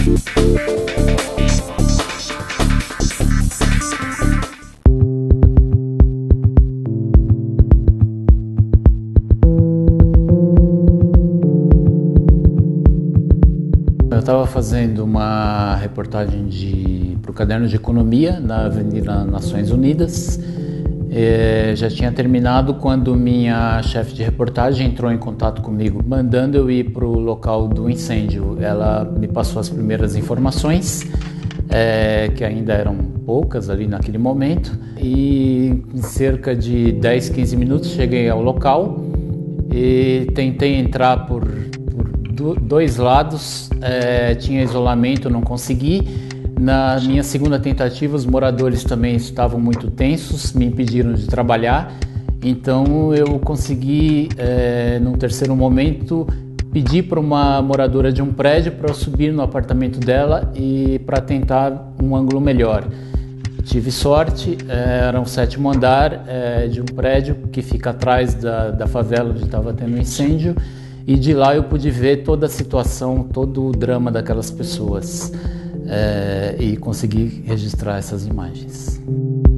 Eu estava fazendo uma reportagem para o Caderno de Economia na Avenida Nações Unidas. Já tinha terminado quando minha chefe de reportagem entrou em contato comigo, mandando eu ir para o local do incêndio. Ela me passou as primeiras informações, que ainda eram poucas ali naquele momento, e em cerca de 10, 15 minutos cheguei ao local e tentei entrar por dois lados, tinha isolamento, não consegui. Na minha segunda tentativa, os moradores também estavam muito tensos, me impediram de trabalhar, então eu consegui, num terceiro momento, pedir para uma moradora de um prédio para eu subir no apartamento dela e para tentar um ângulo melhor. Tive sorte, era um 7º andar de um prédio que fica atrás da favela onde estava tendo incêndio, e de lá eu pude ver toda a situação, todo o drama daquelas pessoas, e consegui registrar essas imagens.